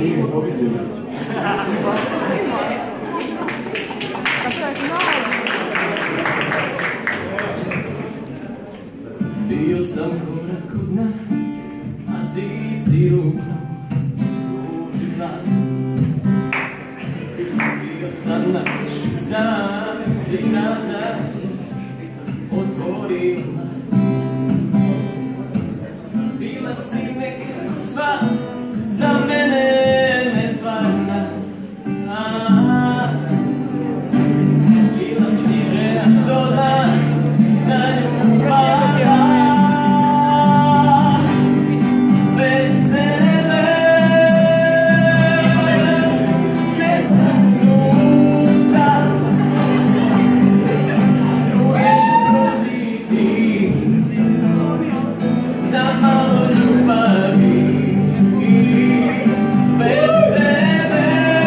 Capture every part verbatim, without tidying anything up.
Bio sam korak od dna, a ti si rukom pruži plan. Bio sam na kiši sam, ti vrata si otvorila. Bila si nekako sva, za mene nestvarna. Bila si žena što da za nju pada. Bez tebe, bez sunca, druge ću prositi za malo ljubavi. Bez tebe,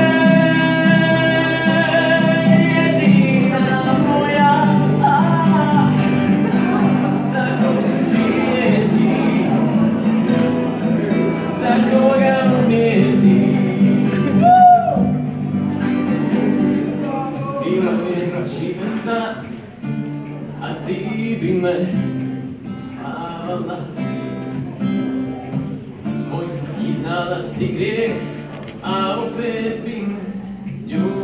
jedina moja, za koga ću živjeti, za koga umjeti. Bila mi noći bez sna, a ti bi me spavala. Moj svaki znala si grijeh, a opet bi me ljubila.